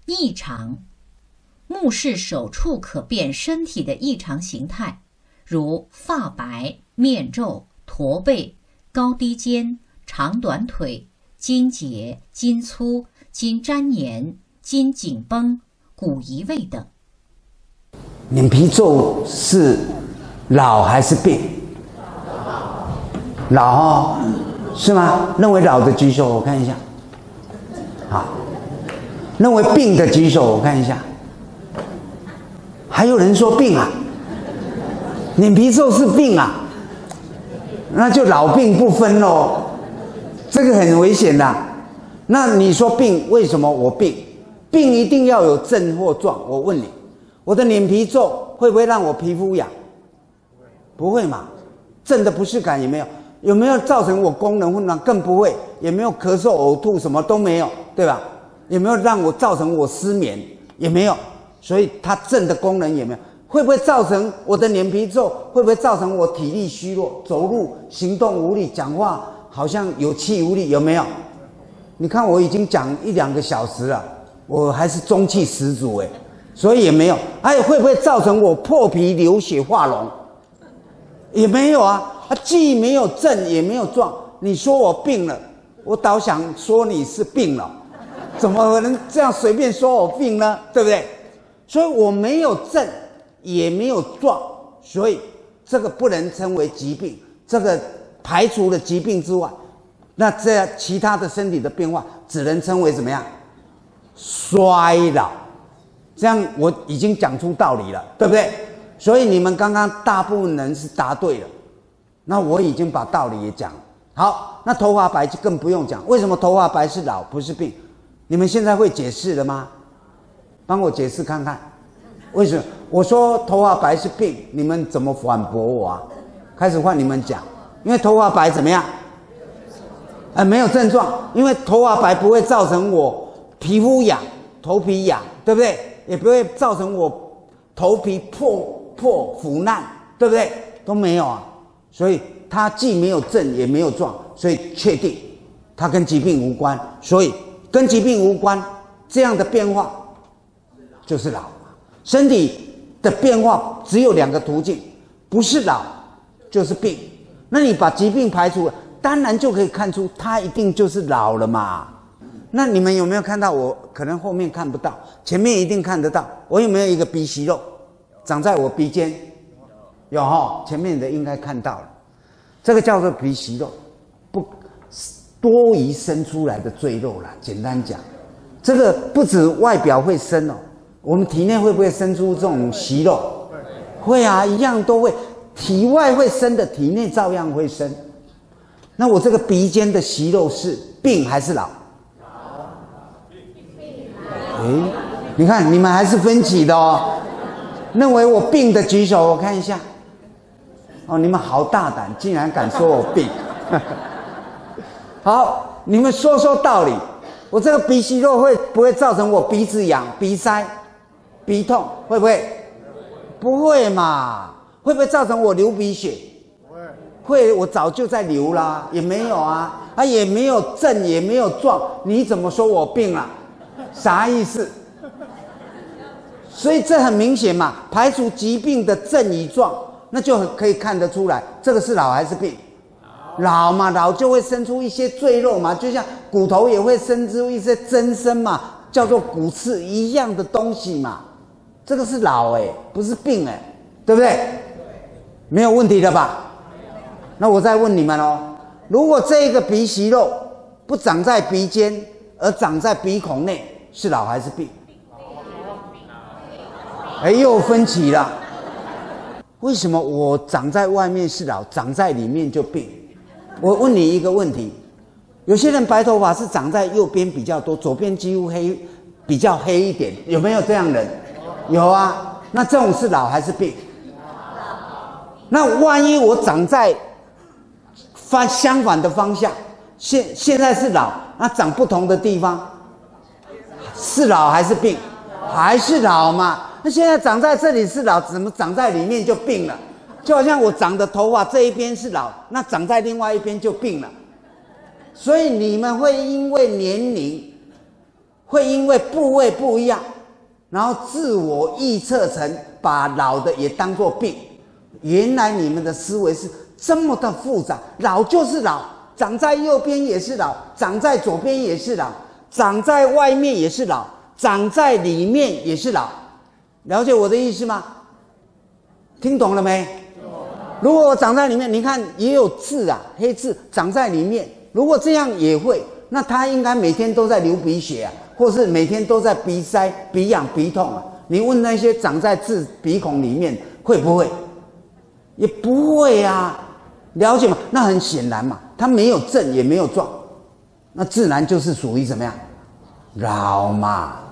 异常，目视手处可辨身体的异常形态，如发白、面皱、驼背、高低肩、长短腿、筋结、筋粗、筋粘连、筋紧绷、骨移位等。 脸皮皱是老还是病？老哦，是吗？认为老的举手，我看一下。好，认为病的举手，我看一下。还有人说病啊，脸皮皱是病啊，那就老病不分咯，这个很危险的。那你说病，为什么我病？病一定要有症或状。我问你，我的脸皮皱会不会让我皮肤痒？不会嘛，症的不适感也没有。有没有造成我功能混乱？更不会。也没有咳嗽、呕吐，什么都没有，对吧？有没有让我造成我失眠？也没有。所以它症的功能也没有。会不会造成我的脸皮皱？会不会造成我体力虚弱，走路行动无力，讲话好像有气无力？有没有？你看我已经讲1-2个小时了，我还是中气十足诶，所以也没有。还有会不会造成我破皮流血化脓？也没有啊。它既没有症也没有状。你说我病了，我倒想说你是病了，怎么可能这样随便说我病呢？对不对？所以我没有症也没有状，所以这个不能称为疾病。这个排除了疾病之外，那这样其他的身体的变化只能称为怎么样？衰老。这样我已经讲出道理了，对不对？所以你们刚刚大部分人是答对了，那我已经把道理也讲了。好，那头发白就更不用讲。为什么头发白是老不是病？你们现在会解释了吗？帮我解释看看。为什么我说头发白是病？你们怎么反驳我啊？开始换你们讲。因为头发白怎么样？没有症状。因为头发白不会造成我皮肤痒、头皮痒，对不对？也不会造成我头皮破腐烂，对不对？都没有啊。所以它既没有症也没有状，所以确定它跟疾病无关。所以跟疾病无关，这样的变化就是老。身体的变化只有2个途径，不是老就是病。那你把疾病排除了，当然就可以看出它一定就是老了嘛。那你们有没有看到？我可能后面看不到，前面一定看得到。我有没有一个鼻息肉长在我鼻尖？有齁，前面的应该看到了。这个叫做鼻息肉，不多余生出来的赘肉啦。简单讲，这个不止外表会生哦，我们体内会不会生出这种息肉？会啊，一样都会。体外会生的，体内照样会生。那我这个鼻尖的息肉是病还是老？你看你们还是分歧的哦。认为我病的举手，我看一下。哦，你们好大胆，竟然敢说我病。好，你们说说道理。我这个鼻息肉会不会造成我鼻子痒、鼻塞、鼻痛？会不会？不会嘛。会不会造成我流鼻血？会，我早就在流啦，也没有啊，也没有症，也没有状，你怎么说我病了？啥意思？所以这很明显嘛，排除疾病的症与状，那就可以看得出来，这个是老还是病？老嘛，老就会生出一些赘肉嘛，就像骨头也会生出一些增生嘛，叫做骨刺一样的东西嘛。这个是老不是病对不对？没有问题的吧？那我再问你们哦，如果这个鼻息肉不长在鼻尖，而长在鼻孔内，是老还是病？又分歧了。为什么我长在外面是老，长在里面就病？我问你一个问题，有些人白头发是长在右边比较多，左边几乎比较黑一点，有没有这样人？有啊。那这种是老还是病？那万一我长在相反的方向，现在是老，那长不同的地方，是老还是病？还是老嘛。那现在长在这里是老，怎么长在里面就病了？就好像我长的头发这一边是老，那长在另外一边就病了。所以你们会因为年龄会因为部位不一样，然后自我臆测成把老的也当作病。原来你们的思维是这么的复杂，老就是老，长在右边也是老，长在左边也是老，长在外面也是老，长在里面也是老。了解我的意思吗？听懂了没？如果我长在里面，你看也有痣啊，黑痣长在里面，如果这样也会，那他应该每天都在流鼻血啊，或是每天都在鼻塞、鼻痒、鼻痛啊。你问那些长在鼻孔里面会不会？也不会啊，了解吗？那很显然嘛，他没有症也没有状，那自然就是属于怎么样？老嘛。